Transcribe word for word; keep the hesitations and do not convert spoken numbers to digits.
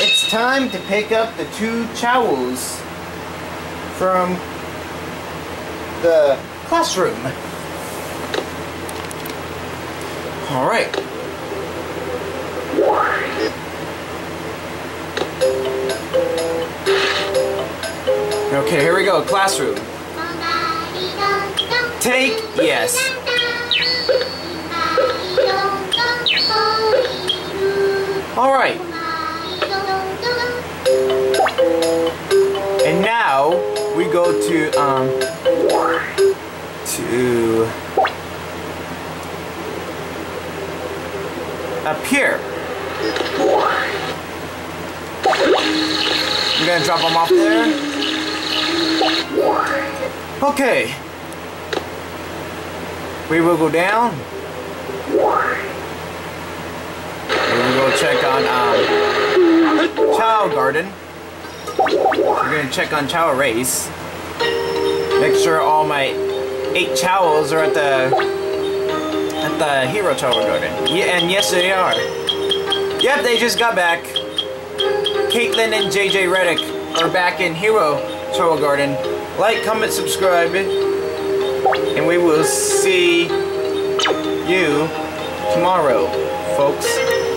it's time to pick up the two Chows from the classroom. Alright. Okay, here we go. Classroom. Take yes. Alright. And now we go to um to up here. I'm gonna drop them off there. Okay. We will go down. We will go check on um, Chao Garden. We're gonna check on Chao Race. Make sure all my eight Chows are at the at the Hero Chao Garden. Yeah, and yes they are. Yep, they just got back. Caitlin and J J Reddick are back in Hero Chao Garden. Like, comment, subscribe, and we will see you tomorrow, folks.